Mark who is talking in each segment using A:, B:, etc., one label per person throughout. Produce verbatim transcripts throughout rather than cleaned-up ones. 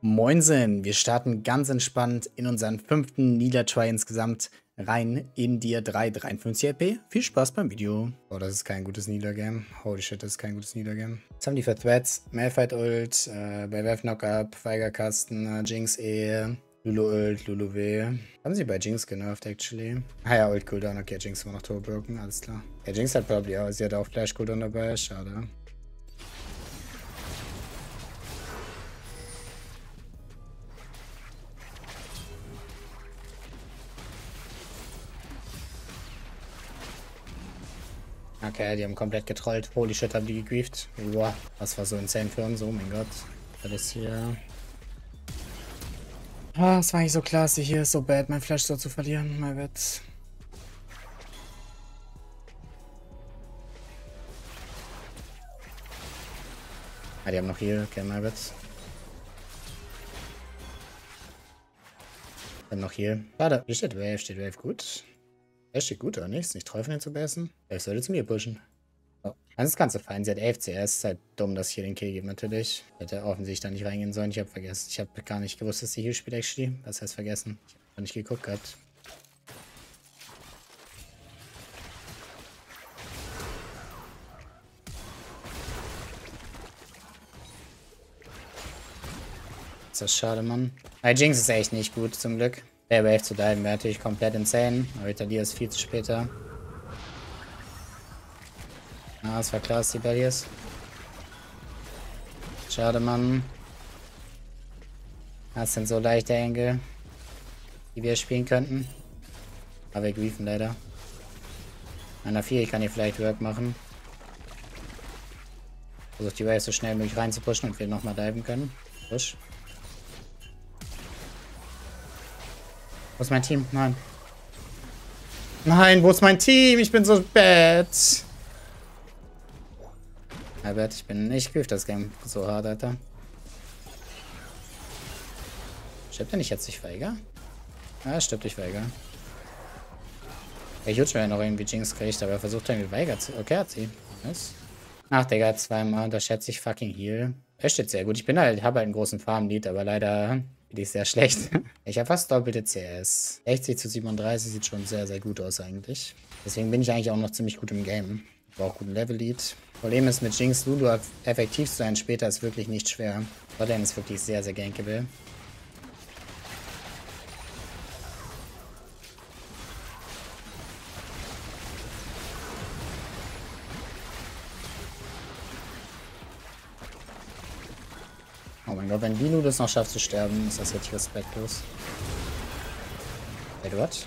A: Moinsen, wir starten ganz entspannt in unseren fünften Niedertry insgesamt rein in Dir drei, dreiundfünfzig L P. Viel Spaß beim Video. Oh, das ist kein gutes Niedergame. Holy shit, das ist kein gutes Niedergame. Was haben die für Threads? Malphite Ult, äh, bei Werf Knockup, Weigerkasten, äh, Jinx E, Lulu Ult, Lulu W. Haben sie bei Jinx genervt, actually? Ah ja, Ult Cooldown, okay, Jinx war noch Turbo broken, alles klar. Ja, Jinx hat probably auch, sie hat auch Flash Cooldown dabei, schade. Okay, die haben komplett getrollt. Holy shit, haben die gegrieft. Wow, das war so insane für uns. Oh mein Gott. Was ist hier? Ah, es war eigentlich so klasse. Hier ist so bad, mein Flash so zu verlieren. Mein Wett. Ah, die haben noch hier. Okay, mein Wett. Dann noch hier. Schade. Hier steht Wave. Steht Wave gut. Er steht gut, oder nicht? Ist nicht treu von den zu besten. Wave sollte zu mir pushen. Oh. Das Ganze fein. Sie hat elf C S. Ist halt dumm, dass ich hier den Kill gebe, natürlich. Hätte offensichtlich da nicht reingehen sollen. Ich habe vergessen. Ich habe gar nicht gewusst, dass sie hier spielt, actually. Was heißt vergessen? Ich habe nicht geguckt gehabt. Ist das schade, Mann. Bei Jinx ist echt nicht gut, zum Glück. Der Wave zu diven wäre natürlich komplett insane. Aber Italia ist viel zu später. Ah, es war klar, dass die Belly ist. Schade, Mann. Das sind so leichte Engel, die wir spielen könnten. Aber wir griefen leider. Einer vier, ich kann hier vielleicht Work machen. Versucht die Wave so schnell wie möglich reinzupushen und wir nochmal diven können. Push. Wo ist mein Team? Nein. Nein, wo ist mein Team? Ich bin so bad. Albert, ich bin nicht grief das Game so hart, Alter. Stirbt er nicht jetzt durch Weiger? Ja, stirbt durch Weiger. Ich wünsche mir noch irgendwie Jinx kriegt, aber er versucht irgendwie Weiger zu. Okay, hat sie. Nice. Ach, Digga, zweimal unterschätze ich fucking Heal. Er steht sehr gut. Ich bin halt, habe halt einen großen Farm-Lead, aber leider bin ich sehr schlecht. Ich habe fast doppelte C S. sechzig zu siebenunddreißig sieht schon sehr, sehr gut aus eigentlich. Deswegen bin ich eigentlich auch noch ziemlich gut im Game. Ich brauche guten Level-Lead. Problem ist, mit Jinx Lulu effektiv zu sein später ist wirklich nicht schwer. Botlane ist wirklich sehr, sehr gankable. Oh mein Gott, wenn die Lulu es noch schafft zu sterben, ist das richtig respektlos. Edward?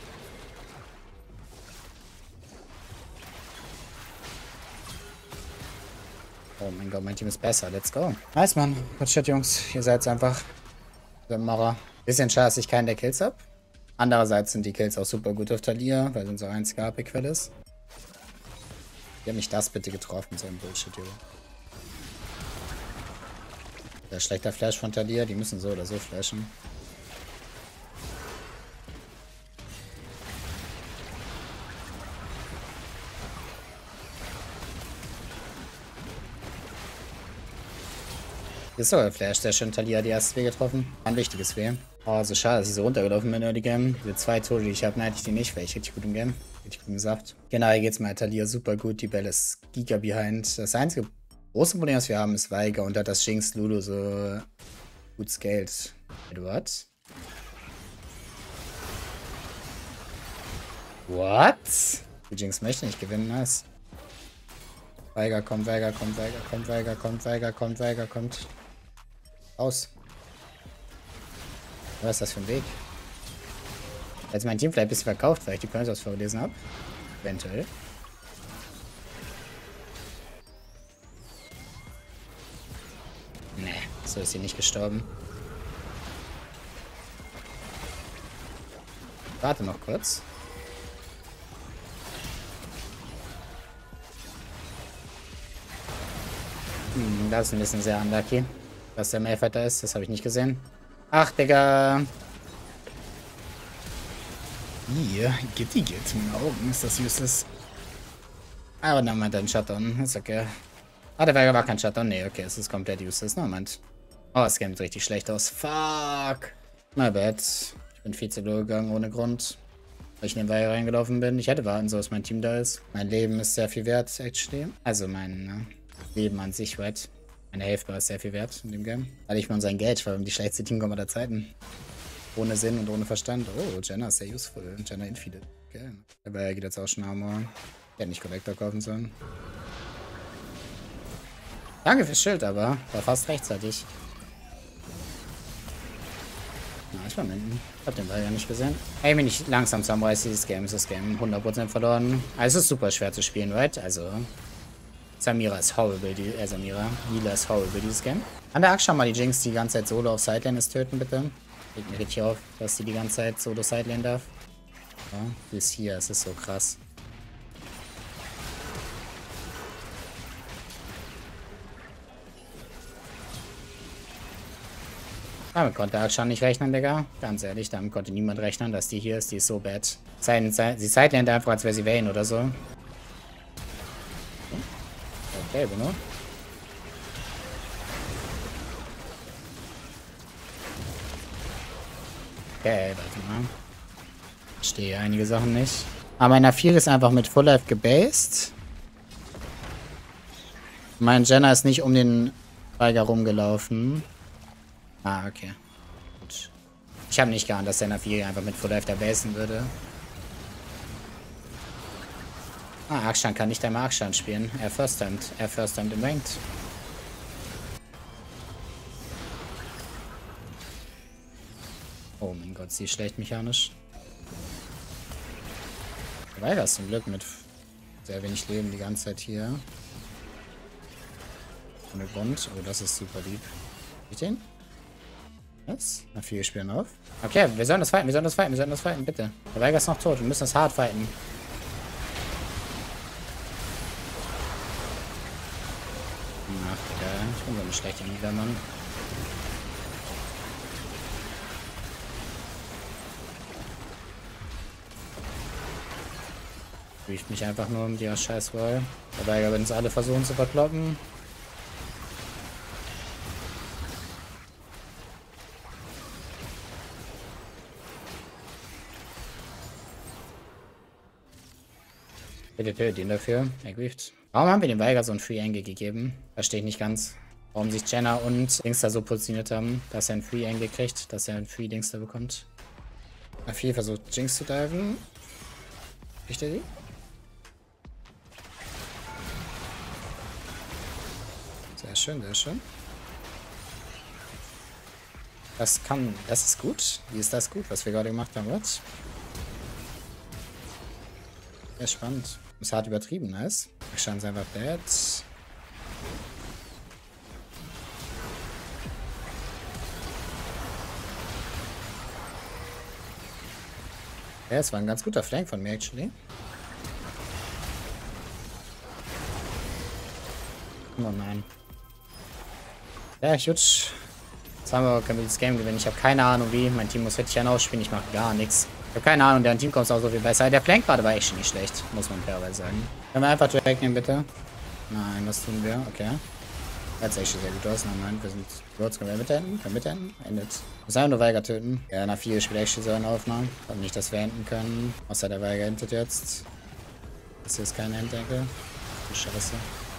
A: Oh mein Gott, mein Team ist besser. Let's go. Nice, Mann. Good shit, Jungs. Ihr seid's einfach. Macher. Bisschen schade, dass ich keinen der Kills hab. Andererseits sind die Kills auch super gut auf Talia, weil sie unsere einzige A P-Quelle ist. Wie hat mich das bitte getroffen, so ein Bullshit, Junge. Der schlechter Flash von Talia, die müssen so oder so flashen. Ist so, der Flash, der schon Talia die erste W getroffen. Ein wichtiges W. Oh, so schade, dass ich so runtergelaufen bin in Early Game. Diese zwei Tode, die ich habe, neide ich die nicht, weil ich richtig gut im Game. Richtig gut im Saft. Generell geht's mir Talia super gut. Die Belle ist giga behind. Das einzige große Problem, was wir haben, ist Weiger und hat das Jinx Lulu so gut scaled. Edward? What? Die Jinx möchte nicht gewinnen, nice. Weiger kommt, Weiger kommt, Weiger kommt, Weiger kommt, Weiger kommt, Weiger kommt. Aus. Was ist das für ein Weg? Jetzt mein Team vielleicht ein bisschen verkauft, weil ich die Points vorgelesen habe. Eventuell. Nee, so ist sie nicht gestorben. Warte noch kurz. Hm, das ist ein bisschen sehr unlucky. Dass der Malphite da ist, das habe ich nicht gesehen. Ach, Digga. Hier, Gitti geht in den Augen. Ist das useless? Aber dann meint er einen Shutdown. Ist okay. Ah, der war kein Shutdown. Nee, okay, es ist komplett useless. No, meint. Oh, das Game sieht richtig schlecht aus. Fuck. My bad. Ich bin viel zu low gegangen ohne Grund. Weil ich in den Weiher reingelaufen bin. Ich hätte warten sollen, dass mein Team da ist. Mein Leben ist sehr viel wert, actually. Also mein ne, Leben an sich, right? Meine Hälfte ist sehr viel wert in dem Game. Weil ich mir sein Geld, weil wir die schlechteste Teamkomma der Zeiten. Ohne Sinn und ohne Verstand. Oh, Jenna ist sehr useful. Jenna Infinite. Okay. Aber er geht jetzt auch schon Armor. Ich hätte nicht Collector kaufen sollen. Danke fürs Schild, aber war fast rechtzeitig. Na, ich war mitten. Ich hab den Ball ja nicht gesehen. Ey, wenn ich langsam zusammenreiße, dieses Game ist das Game hundert Prozent verloren. Also es ist super schwer zu spielen, right? Also Samira ist horrible, die, äh, Samira. Nila ist horrible, dieses Game. An der Aksha mal die Jinx die ganze Zeit solo auf Sidelane ist töten, bitte. Regt mir richtig auf, dass die die ganze Zeit solo Sidelane darf. Ja, bis hier, es ist so krass. Damit konnte Akshan nicht rechnen, Digga. Ganz ehrlich, damit konnte niemand rechnen, dass die hier ist. Die ist so bad. Sie sidelandet einfach, als wäre sie Vayne oder so. Okay, ne? Okay, warte mal. Ich verstehe einige Sachen nicht. Aber mein Naphir ist einfach mit Full Life gebased. Mein Jenna ist nicht um den Weiger rumgelaufen. Ah, okay. Gut. Ich habe nicht geahnt, dass der Naphir einfach mit Full Life da basen würde. Ah, Akshan kann nicht einmal Akshan spielen. Er first-timed. Er first-timed im Ranked. Oh mein Gott, sie ist schlecht mechanisch. Weil das zum Glück mit sehr wenig Leben die ganze Zeit hier. Ohne Grund. Oh, das ist super lieb. Ich den? Was? Na, viele spielen auf. Okay, wir sollen das fighten, wir sollen das fighten, wir sollen das fighten, bitte. Der Weiger ist noch tot, wir müssen das hart fighten. Ach, Digga, ich bin so ein schlechter Niedermann. Brieft mich einfach nur um die Scheißwahl. Der Weiger wird uns alle versuchen zu verkloppen. Bitte tötet ihn dafür. Er grieft. Warum haben wir dem Weiger so ein Free Angle gegeben? Verstehe ich nicht ganz. Warum sich Jenna und Dings da so positioniert haben, dass er ein Free Angle kriegt, dass er ein Free Dings da bekommt. Naphir versucht Jinx zu diven. Kriegt er die? Sehr schön, sehr schön. Das kann, das ist gut. Wie ist das gut, was wir gerade gemacht haben, was? Sehr spannend. Ist hart übertrieben, nice. Wir schauen es einfach bad. Ja, es war ein ganz guter Flank von mir, actually. Oh nein. Ja, gut. Jetzt haben wir, können wir das Game gewinnen. Ich habe keine Ahnung wie. Mein Team muss richtig ausspielen. Ich mache gar nichts. Ich habe keine Ahnung, deren Team kommt auch so viel besser. Der Flank gerade war echt schon nicht schlecht, muss man fairerweise sagen. Können wir einfach Drake nehmen, bitte? Nein, was tun wir? Okay. Das sieht echt sehr gut aus. Nein, nein, wir sind kurz. Können wir mitenden? Können wir mitenden? Endet. Muss einfach nur Weiger töten. Ja, nach vier spielt echt so eine Aufnahme. Und nicht, dass wir enden können. Außer der Weiger endet jetzt. Das hier ist kein Enddenke. Scheiße.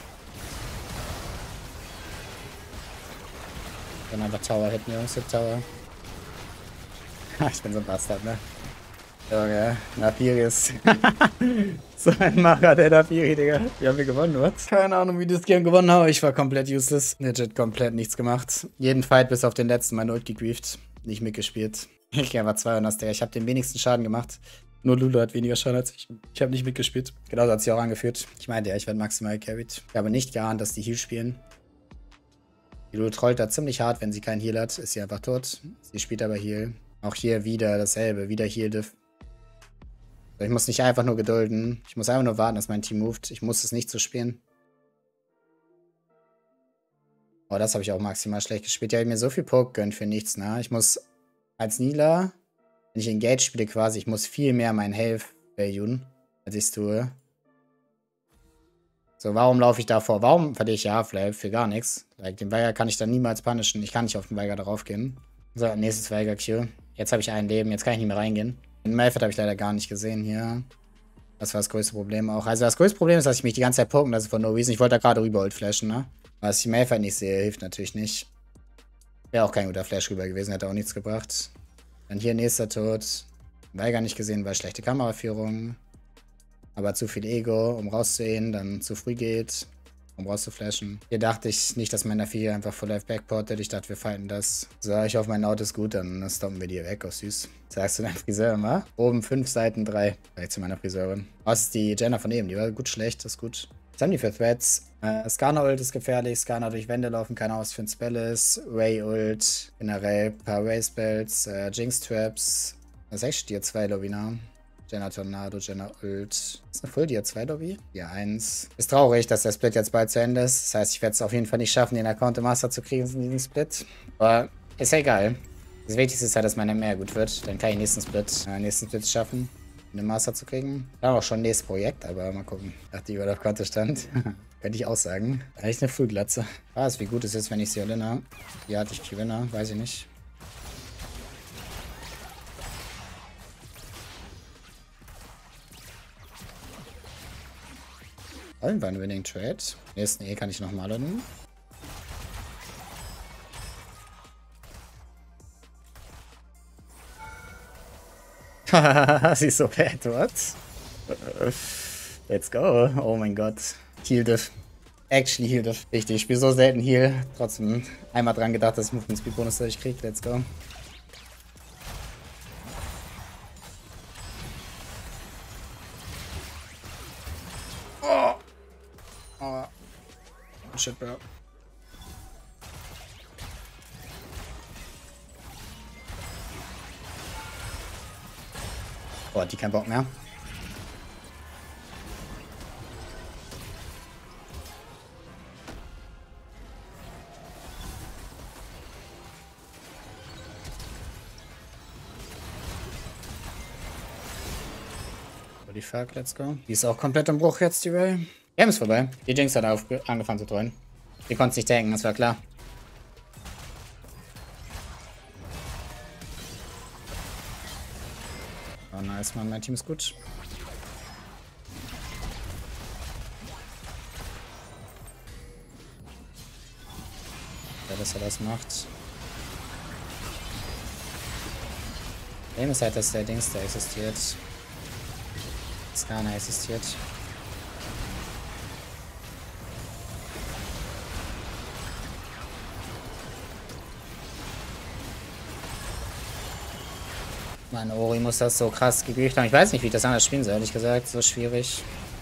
A: Dann einfach Tower hitten, Jungs. Hit Tower. Ich bin so ein Bastard, ne? Junge, Naphirius. So ein Macher, der Naphiri, Digga. Wie haben wir gewonnen, was? Keine Ahnung, wie das Game gewonnen habe. Ich war komplett useless. Legit komplett nichts gemacht. Jeden Fight bis auf den letzten Mal Ult gegrieft. Nicht mitgespielt. Ich geh einfach zweihundert, Digga. Ich habe den wenigsten Schaden gemacht. Nur Lulu hat weniger Schaden als ich. Ich habe nicht mitgespielt. Genauso hat sie auch angeführt. Ich meinte ja, ich werde maximal carried. Ich habe nicht geahnt, dass die Heal spielen. Die Lulu trollt da ziemlich hart, wenn sie keinen Heal hat. Ist sie einfach tot. Sie spielt aber Heal. Auch hier wieder dasselbe. Wieder Heal-Diff. Ich muss nicht einfach nur gedulden. Ich muss einfach nur warten, dass mein Team moved. Ich muss es nicht so spielen. Oh, das habe ich auch maximal schlecht gespielt. Die habe ich mir so viel Poke gönnt für nichts, ne? Ich muss als Nila, wenn ich Engage spiele quasi, ich muss viel mehr mein Health valuen, als ich es tue. So, warum laufe ich da vor? Warum verliere ich ja Half-Life? Für gar nichts. Like, den Weiger kann ich dann niemals punishen. Ich kann nicht auf den Weiger darauf gehen. So, nächstes Weiger-Q. Jetzt habe ich ein Leben. Jetzt kann ich nicht mehr reingehen. Den Malphite habe ich leider gar nicht gesehen hier. Das war das größte Problem auch. Also das größte Problem ist, dass ich mich die ganze Zeit poken lasse von No Reason. Ich wollte da gerade rüber Ult flashen, ne? Aber dass ich Malphite nicht sehe, hilft natürlich nicht. Wäre auch kein guter Flash rüber gewesen, hätte auch nichts gebracht. Dann hier nächster Tod. Weiger nicht gesehen, weil schlechte Kameraführung. Aber zu viel Ego, um rauszusehen, dann zu früh geht, um rauszuflashen. Hier dachte ich nicht, dass mein Naffi einfach full life backportet. Ich dachte, wir fighten das. So, ich hoffe, mein Auto ist gut, dann stoppen wir die weg. Oh, süß. Sagst du deinem Friseur immer? Oben fünf, Seiten drei. Vielleicht zu meiner Friseurin. Oh, das ist die Jenna von eben. Die war gut schlecht, das ist gut. Was haben die für Threads? Äh, Skarner-Ult ist gefährlich. Skarner durch Wände laufen, keine Ahnung, was für ein Spell ist. Ray-Ult. Generell ein paar Ray-Spells. Äh, Jinx-Traps. Was ist echt? Tier zwei Lobby, Jenna Tornado, Jenna Ult. Ist eine Full Tier zwei Lobby? Tier eins. Ist traurig, dass der Split jetzt bald zu Ende ist. Das heißt, ich werde es auf jeden Fall nicht schaffen, den Account im Master zu kriegen in diesem Split. Aber ist ja egal. Das Wichtigste ist halt, dass meine M R gut wird. Dann kann ich nächsten Split, äh, nächsten Split schaffen, den Master zu kriegen. Dann auch schon nächstes Projekt, aber mal gucken. Ach, die über der Konto stand. Könnte ich auch sagen. Eigentlich eine Fullglatze. Was, wie gut es ist, wenn ich sie erinnere. Hier hatte ich Gewinner, weiß ich nicht. Wollen wir einen Winning Trade? Nächsten E kann ich nochmal laden. Hahaha, sie ist so bad, what? Let's go. Oh mein Gott. Heal Diff. Actually Heal Diff. Richtig, ich spiele so selten Heal. Trotzdem einmal dran gedacht, dass ich Movement Speed Bonus durchkriege. Let's go. Oh. Oh. Shit, bro. Oh, hat die keinen Bock mehr. Die Fuck, let's go. Die ist auch komplett im Bruch jetzt, die Ray. Game ist vorbei. Die Jinx hat auf, angefangen zu treuen. Die konnte es nicht tanken, das war klar. Oh nice, Mann, mein Team ist gut. Ja, dass er das macht. Game ist halt, dass der Dings da existiert. Skarner existiert. Mein Ori muss das so krass gegrieft haben. Ich weiß nicht, wie ich das anders spielen soll, ehrlich gesagt. So schwierig.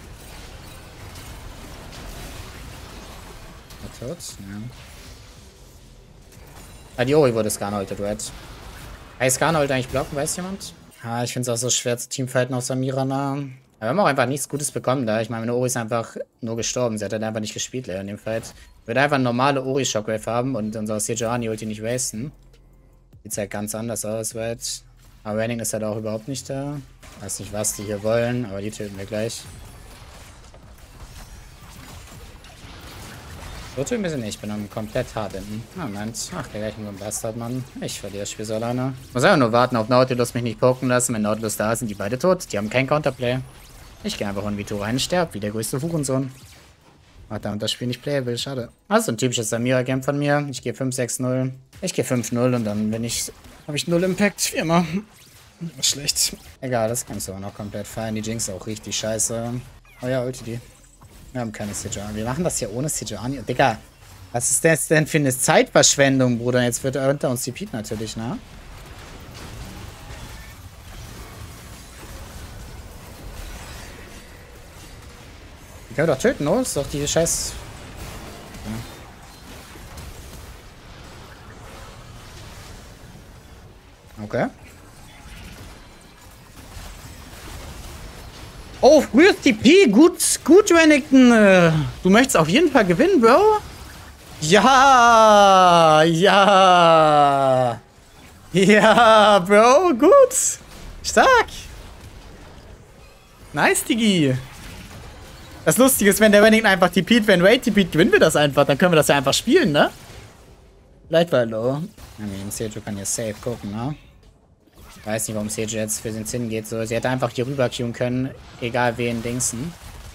A: Er tot? Ja. Ah, die Ori wurde Skarner-ulted, right? Kann ich Skarner-ult eigentlich blocken, weiß jemand? Ah, ich finde es auch so schwer zu teamfighten auf Samira nah. Aber wir haben auch einfach nichts Gutes bekommen da. Ich meine, meine Ori ist einfach nur gestorben. Sie hat halt einfach nicht gespielt, leider in dem Fight. Ich würde einfach eine normale Ori-Shockwave haben und unser Sejuani-Ulti nicht wasten. Sieht halt ganz anders aus, right? Aber Renning ist halt auch überhaupt nicht da. Weiß nicht, was die hier wollen, aber die töten wir gleich. So töten wir sie nicht. Ich bin dann komplett hart hinten. Moment. Ach, der gleich nur ein Bastard, Mann. Ich verliere das Spiel so alleine. Muss einfach nur warten auf Nautilus, mich nicht poken lassen. Wenn Nautilus da ist, sind die beide tot. Die haben kein Counterplay. Ich gehe einfach in Vito rein und sterbe, wie der größte Hurensohn. Warte, und das Spiel nicht playable, schade. Also ein typisches Samira-Game von mir. Ich gehe fünf sechs null. Ich gehe fünf null und dann bin ich... habe ich null Impact, wie immer. Was schlecht. Egal, das kannst du auch noch komplett feiern. Die Jinx ist auch richtig scheiße. Oh ja, Ulti die. Wir haben keine Sejuani. Wir machen das hier ohne Sejuani. Digga, was ist das denn für eine Zeitverschwendung, Bruder? Jetzt wird er unter uns die Pete natürlich, ne? Die können wir doch töten, oder? Das ist doch die Scheiß... Ja. Okay. Oh, frühes T P. Gut, gut, Renekton. Du möchtest auf jeden Fall gewinnen, Bro. Ja, ja. Ja, Bro, gut. Stark. Nice, Digi. Das Lustige ist, wenn der Renekton einfach TP't, wenn Raid TP't, gewinnen wir das einfach. Dann können wir das ja einfach spielen, ne? Vielleicht war low. I mean, Seju kann hier safe gucken, ne? Ich weiß nicht, warum Seju jetzt für den Sinn geht. So, sie hätte einfach hier rüber queuen können, egal wen Dingsen.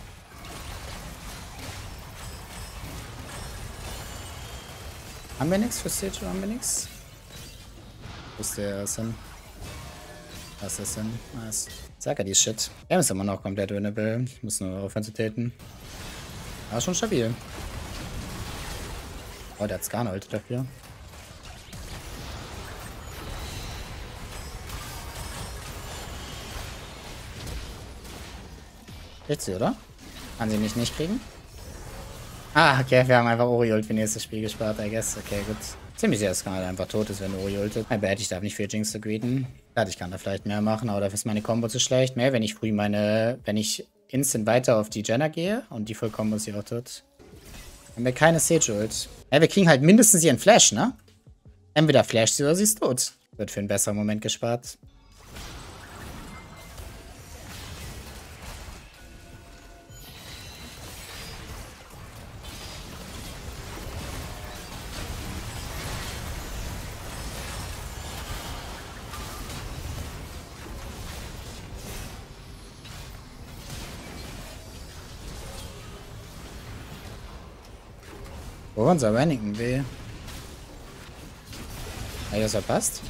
A: Haben wir nichts für Seju? Haben wir nichts? Wo ist der Sinn? Was ist das denn? Nice. Sag ja die Shit. Er ist immer noch komplett winnable. Ich muss nur aufhören zu täten. War schon stabil. Oh, der hat Skarne-Ult dafür. Kriegt sie, oder? Kann sie mich nicht kriegen? Ah, okay, wir haben einfach Ori-Ult für nächstes Spiel gespart, I guess. Okay, gut. Ziemlich sicher, dass Skarne einfach tot ist, wenn Ori ultet. My bad, ich darf nicht für Jinx zu greeten. Ich kann da vielleicht mehr machen, aber dafür ist meine Combo zu schlecht. Mehr, wenn ich früh meine, wenn ich instant weiter auf die Jenna gehe und die Voll-Combo ist hier auch tot. Haben wir keine Sage-Ult. Ja, wir kriegen halt mindestens ihren Flash, ne? Entweder flasht sie oder sie ist tot. Wird für einen besseren Moment gespart. Wo unser Renekton weh? Hat er das verpasst?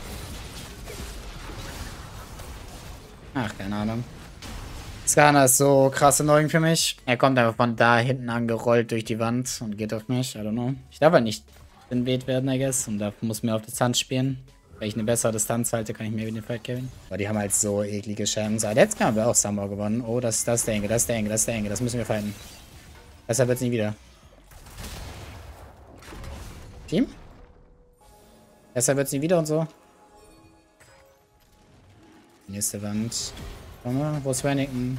A: Ach, keine Ahnung. Skarner ist so krass annoying für mich. Er kommt einfach von da hinten angerollt durch die Wand und geht auf mich. I don't know. Ich darf halt nicht inweht werden, I guess. Und da muss mir auf Distanz spielen. Wenn ich eine bessere Distanz halte, kann ich mir wieder den Fight gewinnen. Aber die haben halt so eklige Champs. Aber jetzt haben wir auch Summer gewonnen. Oh, das, das ist der Enge, das ist der Enge, das ist der Enge. Das müssen wir fighten. Deshalb wird es nie wieder. Team? Deshalb wird es nie wieder und so. Nächste Wand. Komm mal, wo ist Renekton?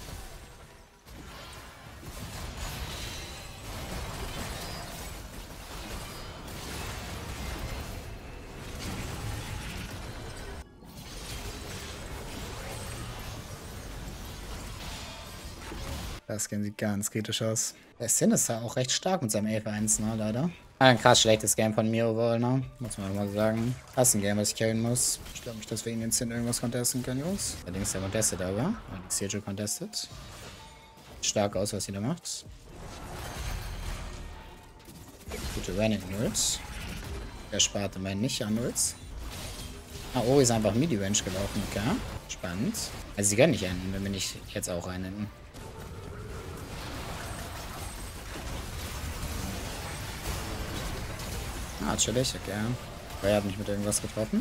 A: Das Game sieht ganz kritisch aus. Der Sin ist ja auch recht stark mit seinem elf eins, ne, leider. Ein krass schlechtes Game von mir overall, ne? Muss man mal sagen. Das ist ein Game, was ich carryen muss. Ich glaube nicht, dass wir gegen den Sin irgendwas contesten können, Jungs. Allerdings der contestet aber. Und die Seju contestet. Stark aus, was sie da macht. Gute Renekton-Ults. Der spart immerhin nicht an Ults. Ah, oh, ist einfach Midi-Range gelaufen, okay. Spannend. Also sie können nicht enden, wenn wir nicht jetzt auch einen. Ah, chillig, okay. Aber er hat mich mit irgendwas getroffen.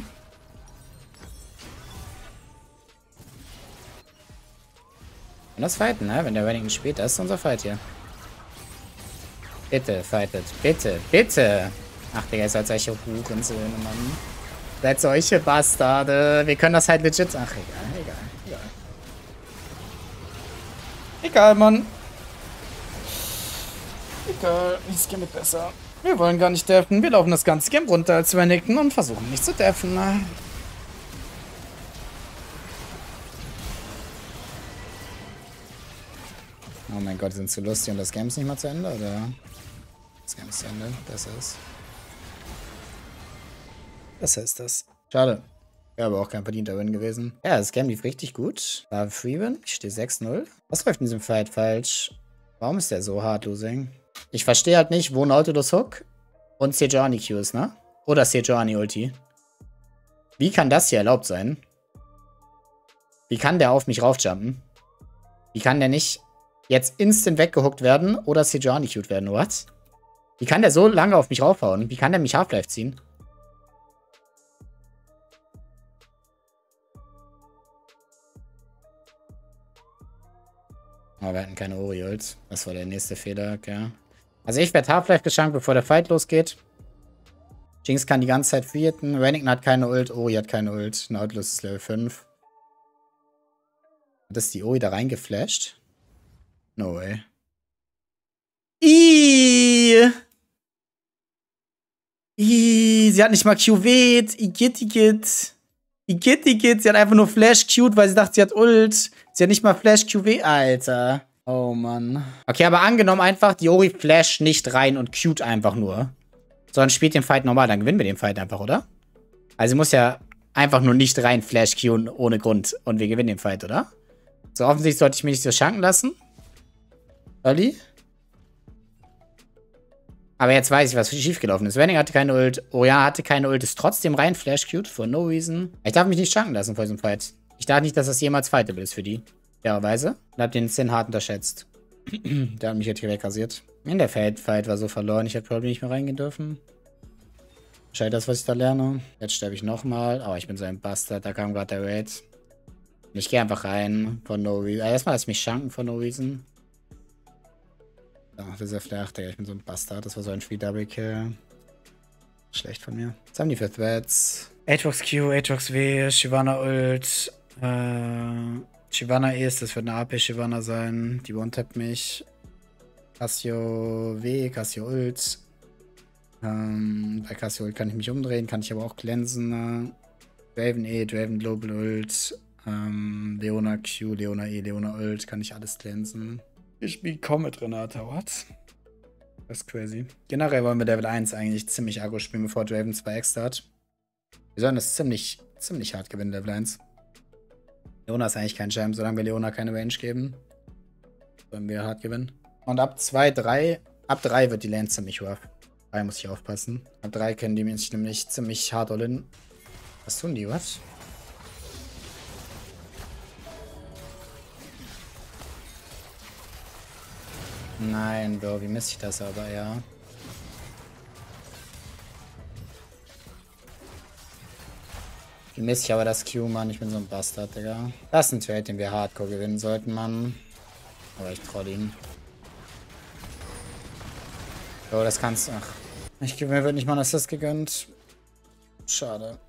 A: Und das Fighten, ne? Wenn der Renekton spielt, das ist unser Fight hier. Bitte, fightet. Bitte, bitte. Ach, Digga, ihr seid solche Hurensöhne, Mann. Seid solche Bastarde. Wir können das halt legit. Ach, egal, egal, egal. Egal, Mann. Egal, dieses Game wird besser. Wir wollen gar nicht deffen. Wir laufen das ganze Game runter als Renekton und versuchen nicht zu deffen. Ne? Oh mein Gott, die sind zu lustig und das Game ist nicht mal zu Ende, oder? Das Game ist zu Ende. Besser ist. Besser ist das. Schade. Wäre aber auch kein verdienter Win gewesen. Ja, das Game lief richtig gut. War Free Win. Ich stehe sechs null. Was läuft in diesem Fight falsch? Warum ist der so hart losing? Ich verstehe halt nicht, wo Nautilus Hook und Sejuani Q ist, ne? Oder Sejuani Ulti. Wie kann das hier erlaubt sein? Wie kann der auf mich raufjumpen? Wie kann der nicht jetzt instant weggehuckt werden oder Sejuani Q'd werden, what? Wie kann der so lange auf mich raufhauen? Wie kann der mich Half-Life ziehen? Aber wir hatten keine Ori-Ults. Das war der nächste Fehler, okay. Also ich werde Half-Life geschenkt, bevor der Fight losgeht. Jinx kann die ganze Zeit vierten. Renekton hat keine Ult. Ori hat keine Ult. Nautilus ist Level fünf. Hat das die Ori da reingeflasht? No way. Iiii. Iiii. Sie hat nicht mal Q-Wet. Igitt, Igitt. Igitt, Igitt. Sie hat einfach nur Flash Q'd, weil sie dachte, sie hat Ult. Sie hat nicht mal Flash Q W. Alter. Oh, Mann. Okay, aber angenommen einfach, die Ori flasht nicht rein und cute einfach nur. Sondern spielt den Fight normal, dann gewinnen wir den Fight einfach, oder? Also muss ja einfach nur nicht rein flash cuen ohne Grund und wir gewinnen den Fight, oder? So, offensichtlich sollte ich mich nicht so schanken lassen. Olli? Aber jetzt weiß ich, was schiefgelaufen ist. Wenning hatte keine Ult. Orianna hatte keine Ult. Ist trotzdem rein flash-cute. For no reason. Ich darf mich nicht schanken lassen vor diesem Fight. Ich dachte nicht, dass das jemals fightable ist für die. Fairerweise. Und hab den Sin hart unterschätzt. Der hat mich jetzt hier wegrasiert. In der Fight war so verloren. Ich hätte probably nicht mehr reingehen dürfen. Wahrscheinlich das, was ich da lerne. Jetzt sterbe ich nochmal. Aber ich bin so ein Bastard. Da kam gerade der Raid. Ich gehe einfach rein. For no reason. Also erstmal lass mich schanken. For no reason. Ach, dieser Flash, Digga, ich bin so ein Bastard. Das war so ein Free-Double-Kill. Schlecht von mir. Was haben die für Threads? Aatrox Q, Aatrox W, Shyvana Ult. Äh, Shyvana ist, das wird eine A P Shyvana sein. Die one-tappt mich. Cassio W, Cassio Ult. Ähm, bei Cassio Ult kann ich mich umdrehen, kann ich aber auch glänzen. Draven E, Draven Global Ult. Ähm, Leona Q, Leona E, Leona Ult, kann ich alles glänzen. Ich spiele Comet, Renata, what? Das ist crazy. Generell wollen wir Level eins eigentlich ziemlich aggro spielen, bevor Draven zwei extra hat. Wir sollen das ziemlich, ziemlich hart gewinnen, Level eins. Leona ist eigentlich kein Champ, solange wir Leona keine Range geben. Sollen wir hart gewinnen. Und ab zwei, drei, ab drei wird die Lane ziemlich rough. drei muss ich aufpassen. Ab drei können die mich nämlich ziemlich hart all-in. Was tun die, was? Nein, Bro, wie misse ich das aber, ja. Wie misse ich aber das Q, Mann. Ich bin so ein Bastard, Digga. Das ist ein Trade, den wir hardcore gewinnen sollten, Mann. Aber ich troll ihn. Bro, das kannst du. Ach. Ich, mir wird nicht mal ein Assist gegönnt. Schade.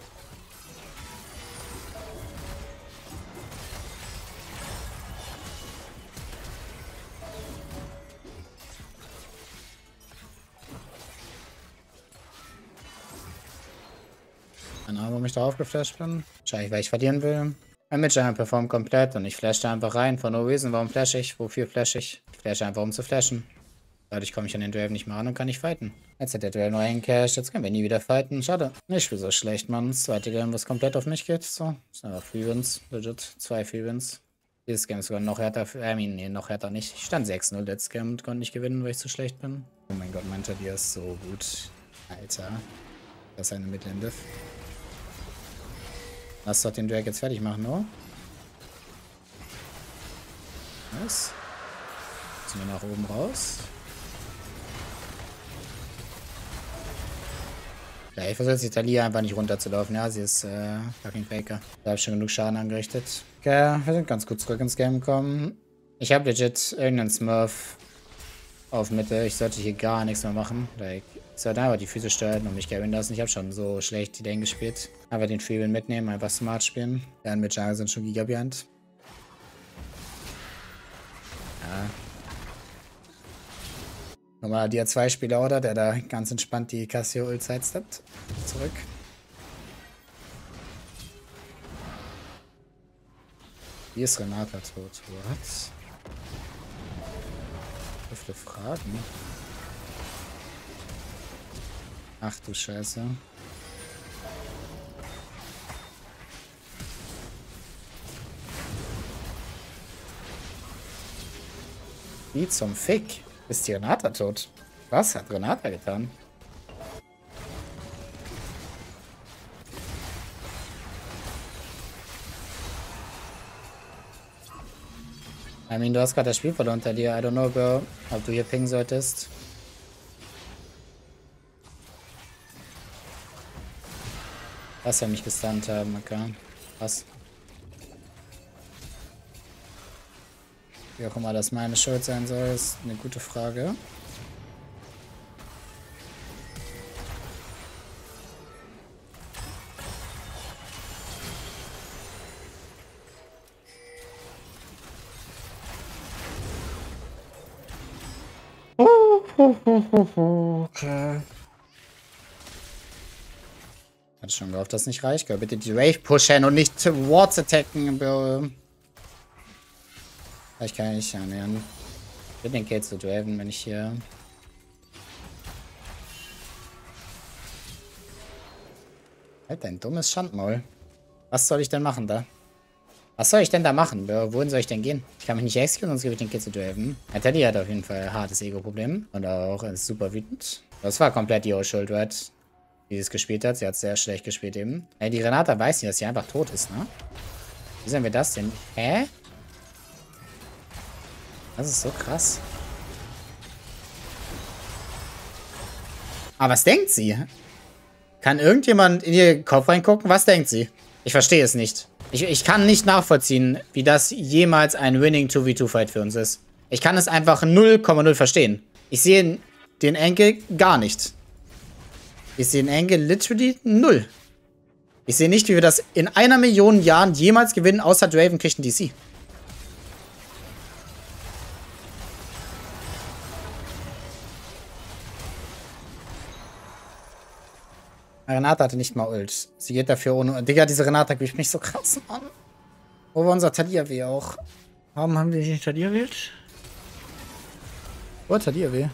A: Keine Ahnung, warum ich darauf geflasht bin. Wahrscheinlich, weil ich verlieren will. Mein Midjumper performt komplett und ich flash da einfach rein. For no reason. Warum flash ich? Wofür flash ich? Ich flash einfach, um zu flashen. Dadurch komme ich an den Draven nicht mehr an und kann nicht fighten. Jetzt hat der Draven noch einen Cash. Jetzt können wir nie wieder fighten. Schade. Ich spiele so schlecht, Mann. Das zweite Game, was komplett auf mich geht. So. Das sind aber Free Wins. Legit. Zwei Free Wins. Dieses Game ist sogar noch härter. Für, äh, nee, noch härter nicht. Ich stand sechs null letztes Game und konnte nicht gewinnen, weil ich zu schlecht bin. Oh mein Gott, mein Talia ist so gut. Alter. Das ist eine Midlane-Diff. Lass doch den Drake jetzt fertig machen, oder? Nice. Sind wir nach oben raus. Ja, ich versuche jetzt die Talia einfach nicht runterzulaufen. Ja, sie ist äh, fucking Faker. Da habe ich schon genug Schaden angerichtet. Okay, wir sind ganz gut zurück ins Game gekommen. Ich habe legit irgendeinen Smurf auf Mitte. Ich sollte hier gar nichts mehr machen. Like, ich sollte einfach die Füße steuern und mich carryen lassen. Ich habe schon so schlecht die Lane gespielt. Einfach den Freewin mitnehmen, einfach smart spielen. Dann mit Jungle sind schon Giga behind. Ja. Nochmal D R zwei Spieler, oder? Der da ganz entspannt die Cassio Ult sidesteppt. Zurück. Wie ist Renata tot? What? So viele Fragen. Ach du Scheiße. Wie zum Fick? Ist die Renata tot? Was hat Renata getan? I mean, du hast gerade das Spiel verloren unter dir. I don't know, Bro, ob du hier pingen solltest. Was soll mich gestunt haben, okay. Was? Wie auch immer das meine Schuld sein soll, ist eine gute Frage. Okay. Hatte schon gehofft, dass es nicht reicht. Bitte die Wave pushen und nicht Wards attacken, Bro. Vielleicht kann ich nicht annähern. Ich will den Kill zu Draven, wenn ich hier... Halt dein dummes Schandmaul. Was soll ich denn machen da? Was soll ich denn da machen? Wohin soll ich denn gehen? Ich kann mich nicht exekutieren, sonst gebe ich den Kill zu Draven. Ja, Teddy hat auf jeden Fall ein hartes Ego-Problem. Und auch ist super wütend. Das war komplett ihre Schuld, right? Wie sie es gespielt hat. Sie hat sehr schlecht gespielt eben. Ey, die Renata weiß nicht, dass sie einfach tot ist, ne? Wie sehen wir das denn? Hä? Das ist so krass. Aber was denkt sie? Kann irgendjemand in ihr Kopf reingucken? Was denkt sie? Ich verstehe es nicht. Ich, ich kann nicht nachvollziehen, wie das jemals ein Winning zwei gegen zwei Fight für uns ist. Ich kann es einfach null Komma null verstehen. Ich sehe den Enkel gar nicht. Ich sehe den Enkel literally null. Ich sehe nicht, wie wir das in einer Million Jahren jemals gewinnen, außer Draven kriegt ein D C. Renata hatte nicht mal Ult. Sie geht dafür ohne... Digga, diese Renata gibt mich so krass an. Wo war unser Talia W auch? Warum haben die nicht Talia W? Wo hat Talia W? Ja,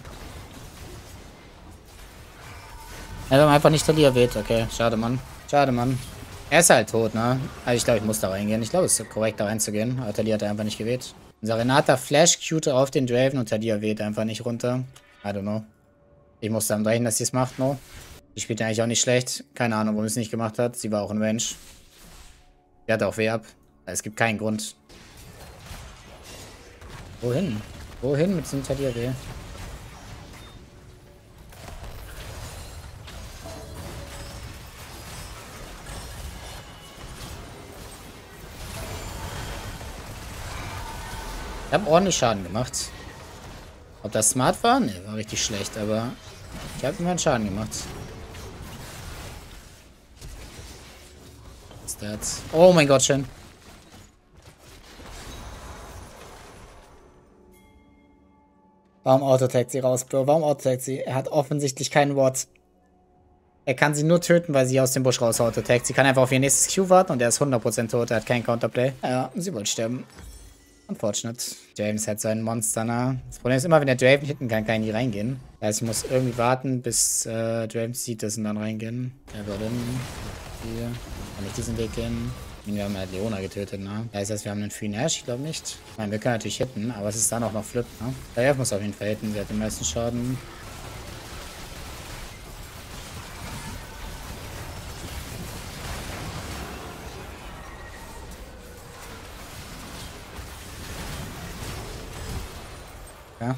A: wir haben einfach nicht Talia W. Okay, schade, Mann. Schade, Mann. Er ist halt tot, ne? Also ich glaube, ich muss da reingehen. Ich glaube, es ist korrekt, da reinzugehen. Aber Talia hat er einfach nicht gewählt. Unser Renata Flash-Cute auf den Draven und Talia weht einfach nicht runter. I don't know. Ich muss dann dahin, dass sie es macht, no? Die spielt ja eigentlich auch nicht schlecht. Keine Ahnung, warum sie es nicht gemacht hat. Sie war auch in Range. Sie hatte auch W ab. Es gibt keinen Grund. Wohin? Wohin mit diesem Talia W? Ich habe ordentlich Schaden gemacht. Ob das smart war? Ne, war richtig schlecht, aber ich habe immer einen Schaden gemacht. Was ist das? Oh mein Gott, schön. Warum autotaggt sie raus, Bro? Warum autotaggt sie? Er hat offensichtlich keinen Ward. Er kann sie nur töten, weil sie aus dem Busch raus autotaggt. Sie kann einfach auf ihr nächstes Q warten und er ist hundert Prozent tot. Er hat keinen Counterplay. Ja, sie wollte sterben. Unfortunate. James hat so ein Monster, ne? Das Problem ist immer, wenn der Draven hitten kann, kann ich nie reingehen. Das heißt, ich muss irgendwie warten, bis äh, Draven sieht das und dann reingehen. Der wird in. Hier. Kann ich diesen Weg gehen? Wir haben halt Leona getötet, ne? Das heißt, wir haben einen Free Nash? Ich glaube nicht. Ich meine, wir können natürlich hitten, aber es ist dann auch noch Flip, ne? Der muss auf jeden Fall hitten, der hat den meisten Schaden. Ja.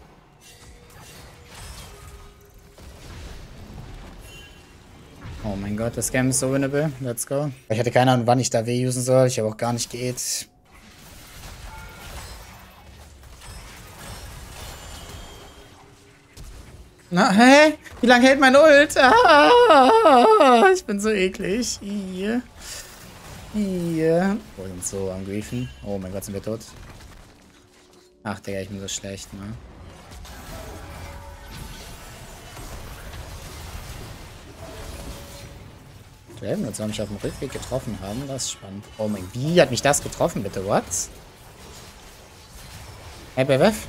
A: Oh mein Gott, das Game ist so winnable. Let's go. Ich hatte keine Ahnung, wann ich da W usen soll. Ich habe auch gar nicht geht. Na, hä? Wie lange hält mein Ult? Ah, ich bin so eklig. Hier. Hier. Wir sind so am Griefen. Oh mein Gott, sind wir tot? Ach, Digga, ich bin so schlecht, ne? Draven wird mich auf dem Rückweg getroffen haben. Das ist spannend. Oh mein Gott, wie hat mich das getroffen, bitte? What? Hey, B W F?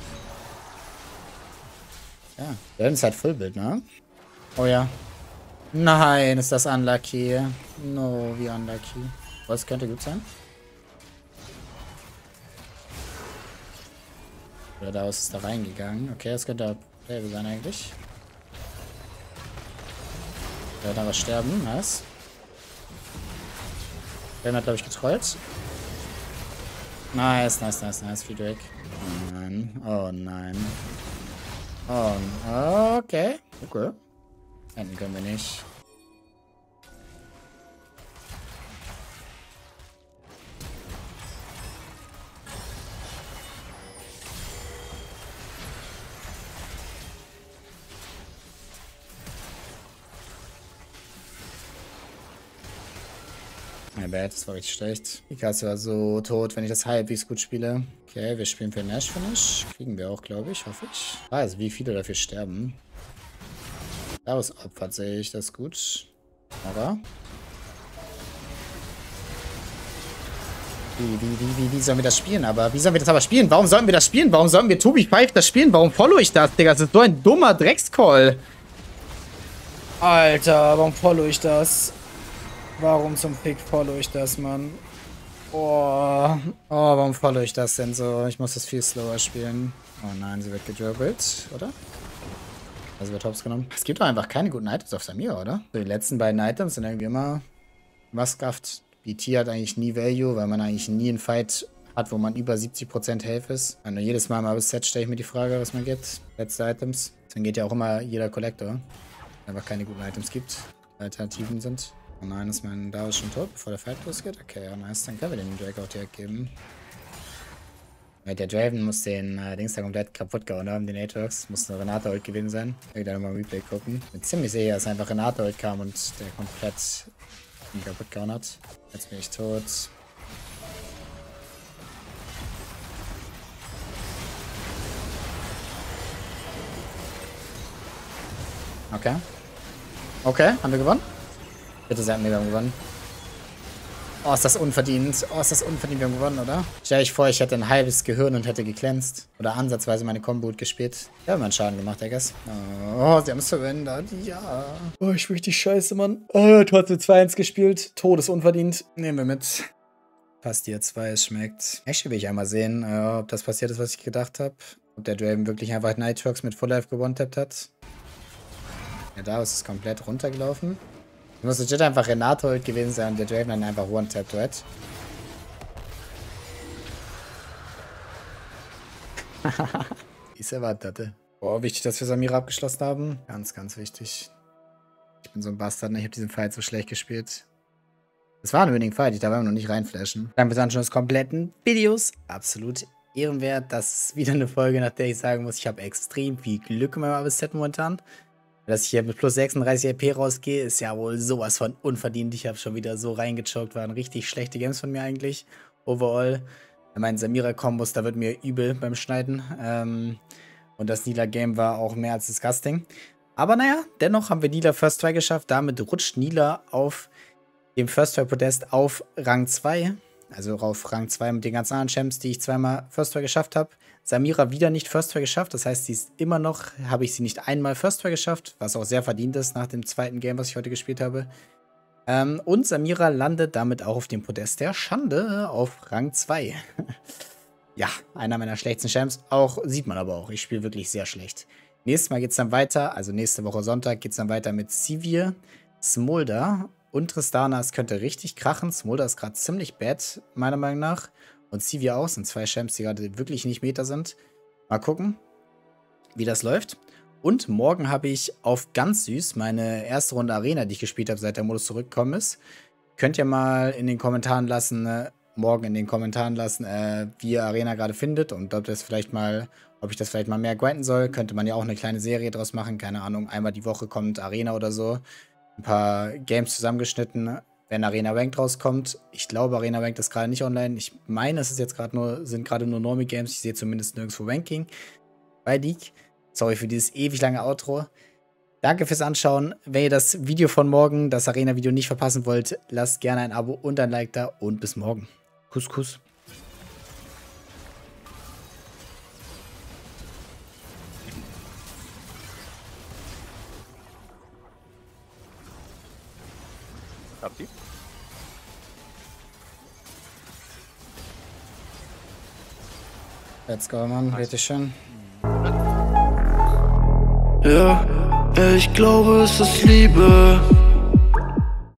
A: Ja, Draven ist halt Fullbild, ne? Oh ja. Nein, ist das unlucky. No, wie unlucky. Was könnte gut sein? Oder da ist da reingegangen. Okay, das könnte Draven sein eigentlich. Der wird aber sterben, nice. Der hat, glaube ich, getrollt. Nice, nice, nice, nice. Viel Drake. Oh nein. Oh nein. Oh, okay. Okay. Enden können wir nicht. My bad, das war richtig schlecht. Die Kasse war so tot, wenn ich das halbwegs gut spiele. Okay, wir spielen für Nash Finish. Kriegen wir auch, glaube ich, hoffe ich. Ich weiß, wie viele dafür sterben. Daraus opfert sehe ich, das ist gut. Aber Wie, wie, wie, wie, wie sollen wir das spielen? Aber wie sollen wir das aber spielen? Warum sollen wir das spielen? Warum sollen wir Tobi Five das spielen? Warum follow ich das, Digga? Das ist so ein dummer Dreckscall. Alter, warum follow ich das? Warum zum Fick follow ich das, Mann? Oh, oh, warum follow ich das denn so? Ich muss das viel slower spielen. Oh nein, sie wird gedribbelt, oder? Also wird hops genommen. Es gibt doch einfach keine guten Items auf Samira, oder? So, die letzten beiden Items sind irgendwie immer Maskraft. B T hat eigentlich nie Value, weil man eigentlich nie einen Fight hat, wo man über siebzig Prozent Health ist. Und jedes Mal mal bis Set stelle ich mir die Frage, was man gibt. Letzte Items. Dann geht ja auch immer jeder Collector. Einfach keine guten Items gibt. Alternativen sind. Oh nein, ist mein Darius schon tot, bevor der Fight losgeht? Okay, ja nice. Dann können wir den Drake auch direkt geben. Ja, der Draven muss den äh, Dings da komplett kaputt gehauen haben, den Aatrox. Muss eine Renata-Ult gewesen sein. Ich will da nochmal Replay gucken. Ich bin ziemlich sicher, dass einfach Renata-Ult kam und der komplett ihn kaputt gehauen hat. Jetzt bin ich tot. Okay. Okay, haben wir gewonnen? Bitte sagen wir, wir haben gewonnen. Oh, ist das unverdient. Oh, ist das unverdient. Wir haben gewonnen, oder? Stell euch vor, ich hätte ein halbes Gehirn und hätte geglänzt. Oder ansatzweise meine Combo gut gespielt. Ja, haben wir einen Schaden gemacht, I guess. Oh, sie haben es verwendet. Ja. Oh, ich spiele richtig scheiße, Mann. Oh, trotzdem zwei eins gespielt. Todesunverdient. Nehmen wir mit. Passt hier zwei, es schmeckt. Actually will ich einmal sehen, äh, ob das passiert ist, was ich gedacht habe. Ob der Draven wirklich einfach Nighthawks mit Full Life gewone-tappt hat. Ja, da ist es komplett runtergelaufen. Muss legit einfach Renata Ult gewesen sein und der Draven dann einfach one-tapped, right? Wie ich es erwartet hatte. Boah, wichtig, dass wir Samira abgeschlossen haben. Ganz, ganz wichtig. Ich bin so ein Bastard, ne? Ich habe diesen Fight so schlecht gespielt. Das war ein winning Fight, ich darf einfach noch nicht reinflashen. Danke fürs Anschauen des kompletten Videos. Absolut ehrenwert. Das ist wieder eine Folge, nach der ich sagen muss, ich habe extrem viel Glück in meinem Arbeitsset momentan. Dass ich hier mit plus sechsunddreißig L P rausgehe, ist ja wohl sowas von unverdient. Ich habe schon wieder so reingechoked. Waren richtig schlechte Games von mir eigentlich. Overall. Mein Samira-Kombos, da wird mir übel beim Schneiden. Ähm, und das Nilah-Game war auch mehr als disgusting. Aber naja, dennoch haben wir Nilah First Try geschafft. Damit rutscht Nilah auf dem First Try Podest auf Rang zwei. Also auf Rang zwei mit den ganzen anderen Champs, die ich zweimal First Try geschafft habe. Samira wieder nicht First Try geschafft. Das heißt, sie ist immer noch, habe ich sie nicht einmal First Try geschafft. Was auch sehr verdient ist nach dem zweiten Game, was ich heute gespielt habe. Ähm, und Samira landet damit auch auf dem Podest der Schande auf Rang zwei. Ja, einer meiner schlechtesten Champs. Auch sieht man aber auch. Ich spiele wirklich sehr schlecht. Nächstes Mal geht es dann weiter. Also nächste Woche Sonntag geht es dann weiter mit Sivir, Smolder und Tristana. Es könnte richtig krachen. Smolder ist gerade ziemlich bad, meiner Meinung nach. Und Sivir auch. Sind zwei Champs, die gerade wirklich nicht Meta sind. Mal gucken, wie das läuft. Und morgen habe ich auf ganz süß meine erste Runde Arena, die ich gespielt habe, seit der Modus zurückgekommen ist. Könnt ihr mal in den Kommentaren lassen, äh, morgen in den Kommentaren lassen, äh, wie ihr Arena gerade findet und ob das vielleicht mal, ob ich das vielleicht mal mehr grinden soll. Könnte man ja auch eine kleine Serie draus machen. Keine Ahnung, einmal die Woche kommt Arena oder so. Ein paar Games zusammengeschnitten, wenn Arena Ranked rauskommt. Ich glaube, Arena Ranked ist gerade nicht online. Ich meine, es ist jetzt gerade nur, sind gerade nur Normie Games. Ich sehe zumindest nirgendwo Ranking bei League. Sorry für dieses ewig lange Outro. Danke fürs Anschauen. Wenn ihr das Video von morgen, das Arena-Video, nicht verpassen wollt, lasst gerne ein Abo und ein Like da und bis morgen. Kuss, Kuss.
B: Habt ihr?
A: Let's go, Mann. Bitteschön.
C: Ja, ich glaube, es ist Liebe.